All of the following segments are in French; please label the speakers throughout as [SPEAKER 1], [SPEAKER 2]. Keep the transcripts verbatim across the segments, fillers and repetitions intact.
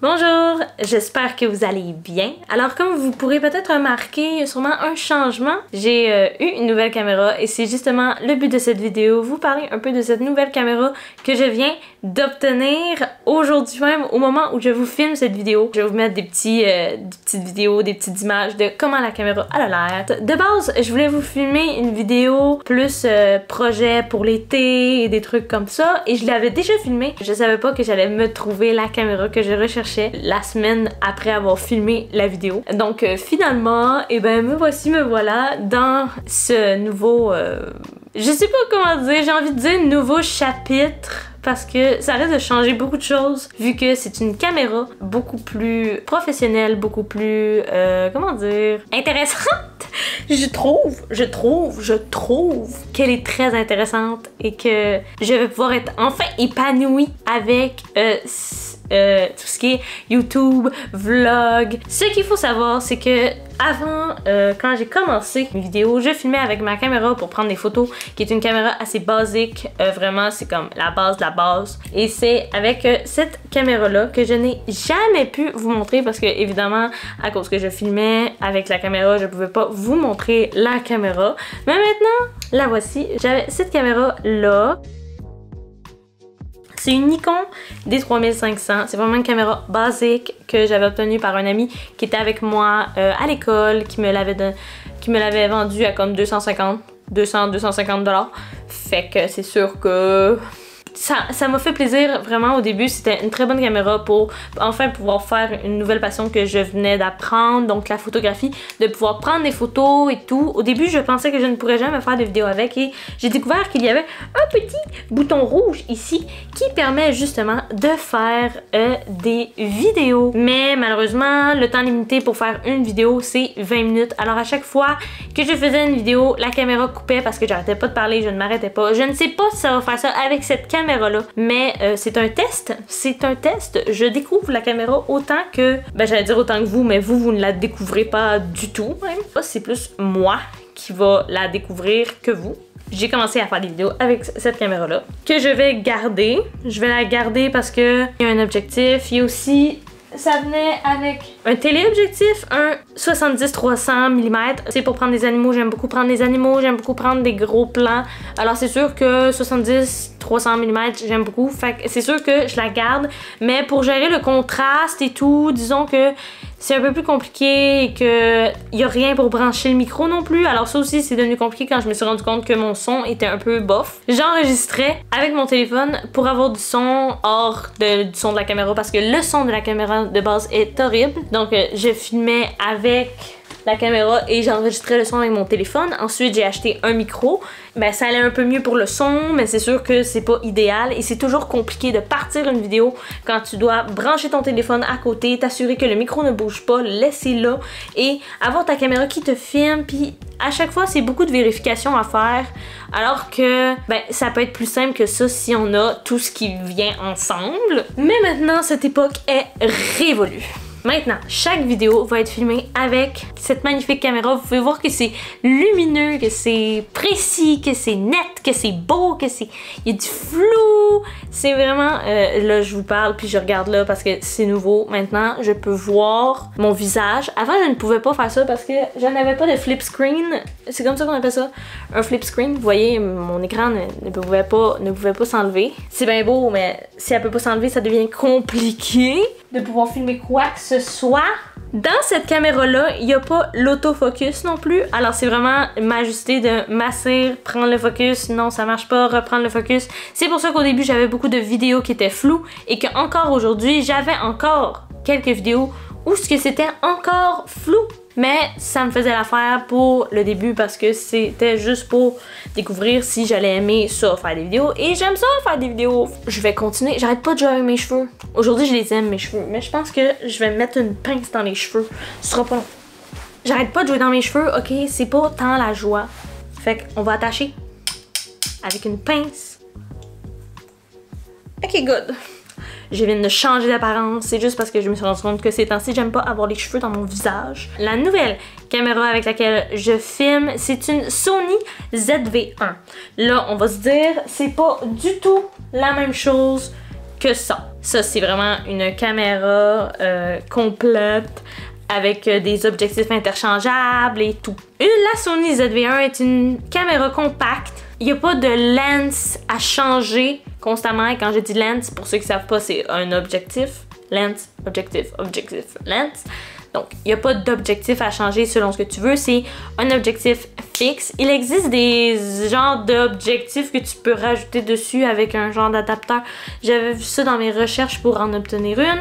[SPEAKER 1] Bonjour, j'espère que vous allez bien. Alors comme vous pourrez peut-être remarquer, il y a sûrement un changement. J'ai euh, eu une nouvelle caméra et c'est justement le but de cette vidéo, vous parler un peu de cette nouvelle caméra que je viens d'obtenir aujourd'hui même au moment où je vous filme cette vidéo. Je vais vous mettre des, petits, euh, des petites vidéos, des petites images de comment la caméra a l'air. De base, je voulais vous filmer une vidéo plus euh, projet pour l'été et des trucs comme ça et je l'avais déjà filmé. Je savais pas que j'allais me trouver la caméra que je recherchais la semaine après avoir filmé la vidéo. Donc euh, finalement, et eh ben me voici, me voilà dans ce nouveau... Euh, je sais pas comment dire, j'ai envie de dire nouveau chapitre parce que ça risque de changer beaucoup de choses vu que c'est une caméra beaucoup plus professionnelle, beaucoup plus... Euh, comment dire? Intéressante! Je trouve, je trouve, je trouve qu'elle est très intéressante et que je vais pouvoir être enfin épanouie avec... Euh, Euh, tout ce qui est YouTube, vlog. Ce qu'il faut savoir, c'est que avant, euh, quand j'ai commencé mes vidéos, je filmais avec ma caméra pour prendre des photos, qui est une caméra assez basique. Euh, vraiment, c'est comme la base de la base. Et c'est avec euh, cette caméra-là que je n'ai jamais pu vous montrer parce que, évidemment, à cause que je filmais avec la caméra, je pouvais pas vous montrer la caméra. Mais maintenant, la voici. J'avais cette caméra-là. C'est une Nikon D trois mille cinq cents. C'est vraiment une caméra basique que j'avais obtenue par un ami qui était avec moi euh, à l'école, qui me l'avait qui me l'avait vendue à comme deux cent cinquante, deux cents, deux cent cinquante dollars. Fait que c'est sûr que ça ça m'a fait plaisir vraiment au début. C'était une très bonne caméra pour enfin pouvoir faire une nouvelle passion que je venais d'apprendre, donc la photographie, de pouvoir prendre des photos et tout. Au début, je pensais que je ne pourrais jamais faire de vidéos avec et j'ai découvert qu'il y avait un petit bouton rouge ici qui permet justement de faire euh, des vidéos. Mais malheureusement, le temps limité pour faire une vidéo, c'est vingt minutes. Alors à chaque fois que je faisais une vidéo, la caméra coupait parce que j'arrêtais pas de parler, je ne m'arrêtais pas. Je ne sais pas si ça va faire ça avec cette caméra caméra-là. Mais euh, c'est un test. C'est un test. Je découvre la caméra autant que... Ben, j'allais dire autant que vous, mais vous, vous ne la découvrez pas du tout, même. C'est plus moi qui va la découvrir que vous. J'ai commencé à faire des vidéos avec cette caméra-là, que je vais garder. Je vais la garder parce que il y a un objectif. Il y a aussi... Ça venait avec un téléobjectif, un soixante-dix trois cents millimètres. C'est pour prendre des animaux, j'aime beaucoup prendre des animaux, j'aime beaucoup prendre des gros plans. Alors c'est sûr que soixante-dix trois cents millimètres, j'aime beaucoup. Fait que c'est sûr que je la garde. Mais pour gérer le contraste et tout, disons que c'est un peu plus compliqué et que il y a rien pour brancher le micro non plus. Alors ça aussi, c'est devenu compliqué quand je me suis rendu compte que mon son était un peu bof. J'enregistrais avec mon téléphone pour avoir du son hors de, du son de la caméra parce que le son de la caméra de base est horrible. Donc euh, je filmais avec la caméra et j'enregistrais le son avec mon téléphone. Ensuite, j'ai acheté un micro. Ben, ça allait un peu mieux pour le son, mais c'est sûr que c'est pas idéal et c'est toujours compliqué de partir une vidéo quand tu dois brancher ton téléphone à côté, t'assurer que le micro ne bouge pas, le laisser là et avoir ta caméra qui te filme. Puis à chaque fois, c'est beaucoup de vérification à faire, alors que ben, ça peut être plus simple que ça si on a tout ce qui vient ensemble. Mais maintenant, cette époque est révolue. Maintenant, chaque vidéo va être filmée avec cette magnifique caméra. Vous pouvez voir que c'est lumineux, que c'est précis, que c'est net, que c'est beau, que c'est... Il y a du flou. C'est vraiment... Euh, là, je vous parle puis je regarde là parce que c'est nouveau. Maintenant, je peux voir mon visage. Avant, je ne pouvais pas faire ça parce que je n'avais pas de flip screen. C'est comme ça qu'on appelle ça, un flip screen. Vous voyez, mon écran ne, ne pouvait pas, ne pouvait pas s'enlever. C'est bien beau, mais si elle peut pas s'enlever, ça devient compliqué de pouvoir filmer quoi que ce soit. Dans cette caméra-là, il n'y a pas l'autofocus non plus. Alors c'est vraiment m'ajuster de m'asseoir, prendre le focus. Non, ça marche pas, reprendre le focus. C'est pour ça qu'au début, j'avais beaucoup de vidéos qui étaient floues et qu'encore aujourd'hui, j'avais encore quelques vidéos où ce que c'était encore flou. Mais ça me faisait l'affaire pour le début parce que c'était juste pour découvrir si j'allais aimer ça, faire des vidéos. Et j'aime ça, faire des vidéos. Je vais continuer. J'arrête pas de jouer avec mes cheveux. Aujourd'hui, je les aime, mes cheveux. Mais je pense que je vais mettre une pince dans les cheveux. Ce sera pas long. J'arrête pas de jouer dans mes cheveux, ok? C'est pas tant la joie. Fait qu'on va attacher avec une pince. Ok, good. Je viens de changer d'apparence, c'est juste parce que je me suis rendu compte que ces temps-ci, j'aime pas avoir les cheveux dans mon visage. La nouvelle caméra avec laquelle je filme, c'est une Sony Z V un. Là, on va se dire, c'est pas du tout la même chose que ça. Ça, c'est vraiment une caméra euh, complète avec euh, des objectifs interchangeables et tout. Une, la Sony Z V un est une caméra compacte. Il n'y a pas de lens à changer constamment. Et quand je dis lens, pour ceux qui ne savent pas, c'est un objectif. Lens, objectif, objectif, lens. Donc, il n'y a pas d'objectif à changer selon ce que tu veux. C'est un objectif fixe. Il existe des genres d'objectifs que tu peux rajouter dessus avec un genre d'adapteur. J'avais vu ça dans mes recherches pour en obtenir une.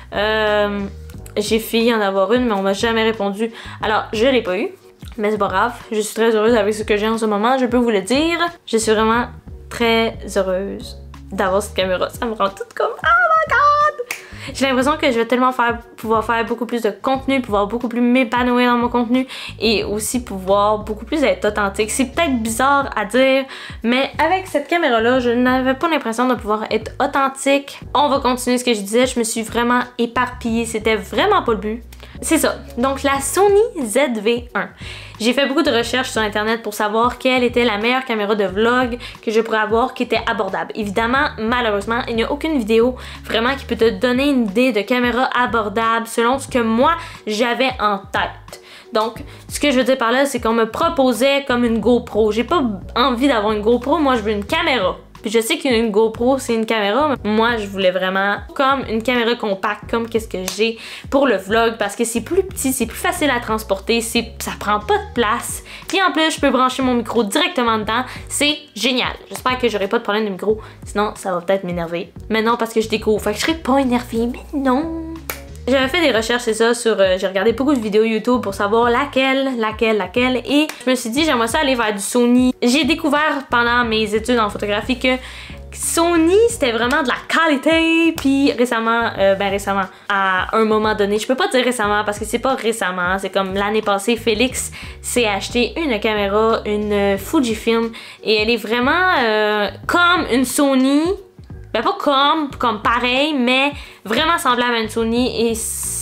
[SPEAKER 1] Euh, J'ai failli en avoir une, mais on m'a jamais répondu. Alors, je l'ai pas eu. Mais c'est pas grave. Je suis très heureuse avec ce que j'ai en ce moment. Je peux vous le dire. Je suis vraiment très heureuse d'avoir cette caméra. Ça me rend toute comme... Oh my god! J'ai l'impression que je vais tellement faire, pouvoir faire beaucoup plus de contenu, pouvoir beaucoup plus m'épanouir dans mon contenu et aussi pouvoir beaucoup plus être authentique. C'est peut-être bizarre à dire, mais avec cette caméra-là, je n'avais pas l'impression de pouvoir être authentique. On va continuer ce que je disais, je me suis vraiment éparpillée, c'était vraiment pas le but. C'est ça. Donc la Sony Z V un. J'ai fait beaucoup de recherches sur internet pour savoir quelle était la meilleure caméra de vlog que je pourrais avoir qui était abordable. Évidemment, malheureusement, il n'y a aucune vidéo vraiment qui peut te donner une idée de caméra abordable selon ce que moi j'avais en tête. Donc, ce que je veux dire par là, c'est qu'on me proposait comme une GoPro. J'ai pas envie d'avoir une GoPro, moi je veux une caméra. Puis je sais qu'une GoPro, c'est une caméra, mais moi, je voulais vraiment comme une caméra compacte, comme qu'est-ce que j'ai pour le vlog, parce que c'est plus petit, c'est plus facile à transporter, ça prend pas de place. Puis en plus, je peux brancher mon micro directement dedans. C'est génial. J'espère que j'aurai pas de problème de micro, sinon ça va peut-être m'énerver. Mais non, parce que je découvre, fait que je serai pas énervée, mais non. J'avais fait des recherches, c'est ça, sur... Euh, j'ai regardé beaucoup de vidéos YouTube pour savoir laquelle, laquelle, laquelle, et je me suis dit, j'aimerais ça aller vers du Sony. J'ai découvert pendant mes études en photographie que Sony, c'était vraiment de la qualité, puis récemment, euh, ben récemment, à un moment donné, je peux pas dire récemment parce que c'est pas récemment, c'est comme l'année passée, Félix s'est acheté une caméra, une Fujifilm, et elle est vraiment euh, comme une Sony. Ben pas comme, comme pareil, mais vraiment semblable à une Sony et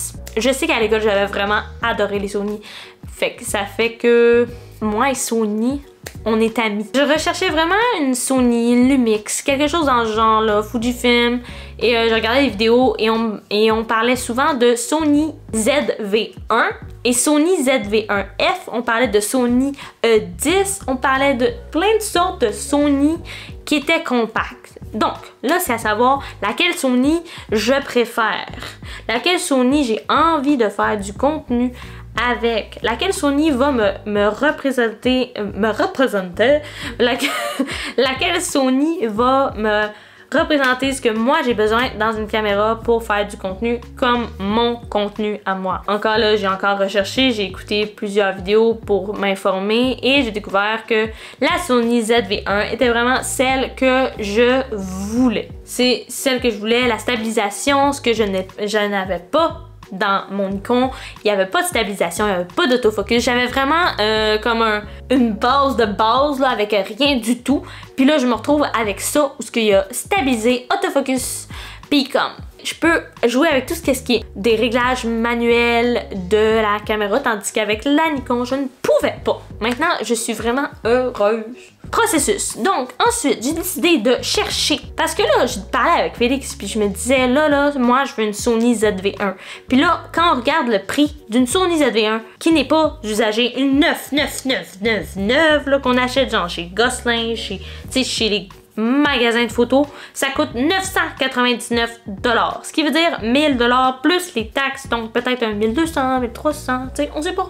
[SPEAKER 1] je sais qu'à l'école j'avais vraiment adoré les Sony. Fait que ça fait que moi et Sony, on est amis. Je recherchais vraiment une Sony, une Lumix, quelque chose dans ce genre là, Fujifilm. Et euh, je regardais des vidéos et on, et on parlait souvent de Sony Z V un et Sony Z V un F. On parlait de Sony E dix, on parlait de plein de sortes de Sony qui étaient compactes. Donc, là, c'est à savoir laquelle Sony je préfère. Laquelle Sony j'ai envie de faire du contenu avec. Laquelle Sony va me, me représenter, me représenter. Laquelle, laquelle Sony va me représenter ce que moi j'ai besoin dans une caméra pour faire du contenu comme mon contenu à moi. Encore là, j'ai encore recherché, j'ai écouté plusieurs vidéos pour m'informer et j'ai découvert que la Sony Z V un était vraiment celle que je voulais. C'est celle que je voulais, la stabilisation, ce que je n'avais pas dans mon Nikon, il n'y avait pas de stabilisation, il n'y avait pas d'autofocus. J'avais vraiment euh, comme un, une base de base là, avec rien du tout. Puis là, je me retrouve avec ça où il y a stabilisé, autofocus, puis comme je peux jouer avec tout ce qui est des réglages manuels de la caméra, tandis qu'avec la Nikon, je ne pouvais pas. Maintenant, je suis vraiment heureuse. Processus. Donc, ensuite, j'ai décidé de chercher. Parce que là, je parlais avec Félix, puis je me disais, là, là, moi, je veux une Sony Z V un. Puis là, quand on regarde le prix d'une Sony Z V un, qui n'est pas usagée, une neuf neuf neuf neuf neuf, là, qu'on achète genre chez Gosselin, chez, tu sais, chez les magasins de photos, ça coûte neuf cent quatre-vingt-dix-neuf dollars. Ce qui veut dire mille dollars plus les taxes, donc peut-être un mille deux cents, mille trois cents, tu sais, on sait pas.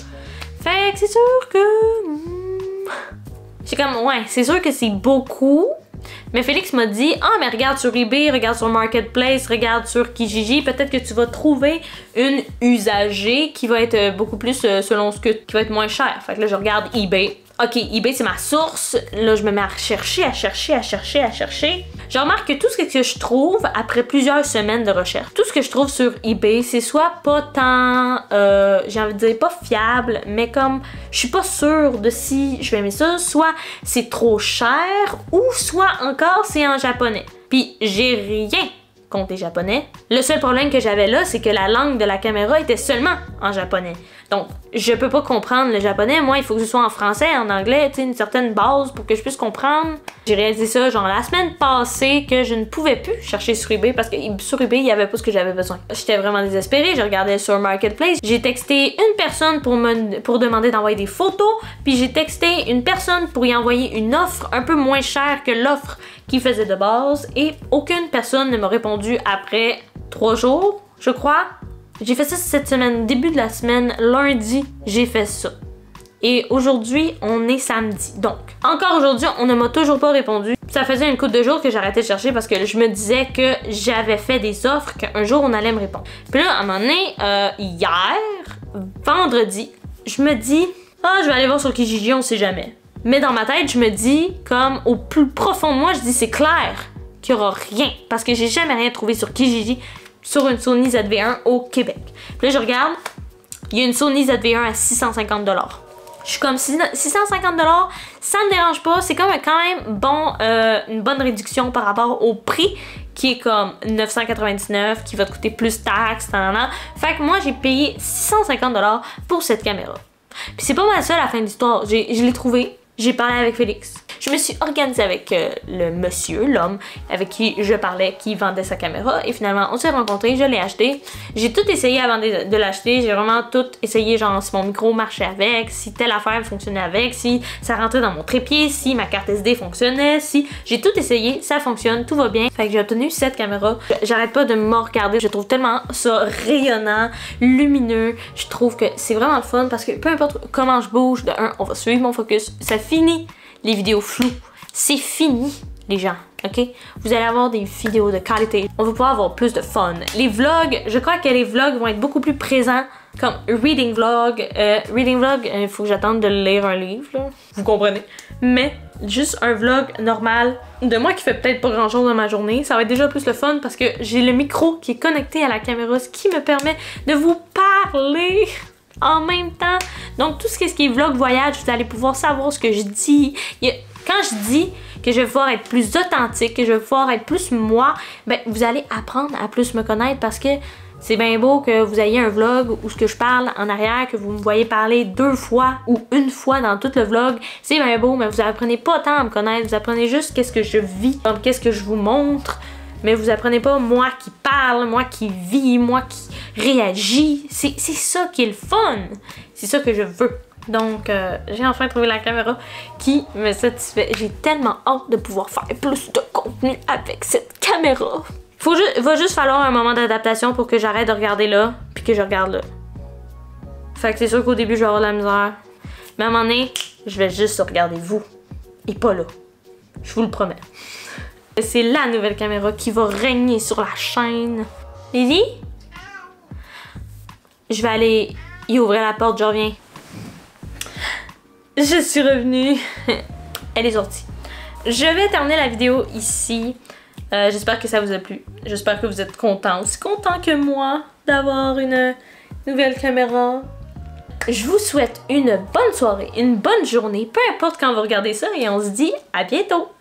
[SPEAKER 1] Fait que c'est sûr que... Hmm, j'ai comme, ouais, c'est sûr que c'est beaucoup. Mais Félix m'a dit, ah, mais regarde sur eBay, regarde sur Marketplace, regarde sur Kijiji, peut-être que tu vas trouver une usagée qui va être beaucoup plus euh, selon ce que, qui va être moins cher. Fait que là, je regarde eBay. Ok, eBay, c'est ma source. Là, je me mets à chercher, à chercher, à chercher, à chercher. Je remarque que tout ce que je trouve, après plusieurs semaines de recherche, tout ce que je trouve sur eBay, c'est soit pas tant, euh, j'ai envie de dire, pas fiable, mais comme, je suis pas sûre de si je vais aimer ça, soit c'est trop cher, ou soit encore c'est en japonais. Puis, j'ai rien contre les japonais. Le seul problème que j'avais là, c'est que la langue de la caméra était seulement en japonais. Donc, je peux pas comprendre le japonais. Moi, il faut que ce soit en français, en anglais, tu sais, une certaine base pour que je puisse comprendre. J'ai réalisé ça genre la semaine passée que je ne pouvais plus chercher sur eBay parce que sur eBay, il n'y avait pas ce que j'avais besoin. J'étais vraiment désespérée, je regardais sur Marketplace. J'ai texté une personne pour me pour demander d'envoyer des photos, puis j'ai texté une personne pour y envoyer une offre un peu moins chère que l'offre qu'il faisait de base et aucune personne ne m'a répondu après trois jours, je crois. J'ai fait ça cette semaine, début de la semaine, lundi, j'ai fait ça. Et aujourd'hui, on est samedi. Donc, encore aujourd'hui, on ne m'a toujours pas répondu. Ça faisait une couple de jours que j'arrêtais de chercher parce que je me disais que j'avais fait des offres, qu'un jour on allait me répondre. Puis là, à un moment donné, euh, hier, vendredi, je me dis, ah, je vais aller voir sur Kijiji, on sait jamais. Mais dans ma tête, je me dis, comme au plus profond de moi, je dis, c'est clair qu'il n'y aura rien. Parce que j'ai jamais rien trouvé sur Kijiji sur une Sony Z V un au Québec. Puis là, je regarde, il y a une Sony Z V un à six cent cinquante dollars. Je suis comme six cent cinquante dollars, ça me dérange pas, c'est comme quand même bon, euh, une bonne réduction par rapport au prix qui est comme neuf cent quatre-vingt-dix-neuf, qui va te coûter plus taxes, nan. Fait que moi j'ai payé six cent cinquante dollars pour cette caméra. Puis c'est pas mal ça la fin de l'histoire, je l'ai trouvé, j'ai parlé avec Félix. Je me suis organisée avec euh, le monsieur, l'homme avec qui je parlais, qui vendait sa caméra. Et finalement, on s'est rencontrés, je l'ai acheté. J'ai tout essayé avant de, de l'acheter. J'ai vraiment tout essayé, genre si mon micro marchait avec, si telle affaire fonctionnait avec, si ça rentrait dans mon trépied, si ma carte S D fonctionnait, si... J'ai tout essayé, ça fonctionne, tout va bien. Fait que j'ai obtenu cette caméra. J'arrête pas de me regarder. Je trouve tellement ça rayonnant, lumineux. Je trouve que c'est vraiment le fun parce que peu importe comment je bouge, de un, on va suivre mon focus. Ça finit les vidéos floues. C'est fini, les gens, ok? Vous allez avoir des vidéos de qualité. On va pouvoir avoir plus de fun. Les vlogs, je crois que les vlogs vont être beaucoup plus présents, comme reading vlog. Euh, reading vlog, il faut que j'attende de lire un livre, là. Vous comprenez? Mais juste un vlog normal de moi qui fait peut-être pas grand-chose dans ma journée, ça va être déjà plus le fun parce que j'ai le micro qui est connecté à la caméra, ce qui me permet de vous parler en même temps. Donc tout ce qui est vlog voyage, vous allez pouvoir savoir ce que je dis. Il y a, quand je dis que je vais pouvoir être plus authentique, que je vais pouvoir être plus moi, ben vous allez apprendre à plus me connaître parce que c'est bien beau que vous ayez un vlog où ce que je parle en arrière, que vous me voyez parler deux fois ou une fois dans tout le vlog, c'est bien beau, mais vous apprenez pas tant à me connaître, vous apprenez juste qu'est-ce que je vis, qu'est-ce que je vous montre. Mais vous apprenez pas moi qui parle, moi qui vis, moi qui réagis. C'est ça qui est le fun. C'est ça que je veux. Donc, euh, j'ai enfin trouvé la caméra qui me satisfait. J'ai tellement hâte de pouvoir faire plus de contenu avec cette caméra. Faut ju il va juste falloir un moment d'adaptation pour que j'arrête de regarder là, puis que je regarde là. Fait que c'est sûr qu'au début, je vais avoir de la misère. Mais à un moment donné, je vais juste regarder vous. Et pas là. Je vous le promets. C'est la nouvelle caméra qui va régner sur la chaîne. Lily? Je vais aller y ouvrir la porte, je reviens. Je suis revenue. Elle est sortie. Je vais terminer la vidéo ici. Euh, J'espère que ça vous a plu. J'espère que vous êtes contents, aussi contents que moi d'avoir une nouvelle caméra. Je vous souhaite une bonne soirée, une bonne journée, peu importe quand vous regardez ça, et on se dit à bientôt!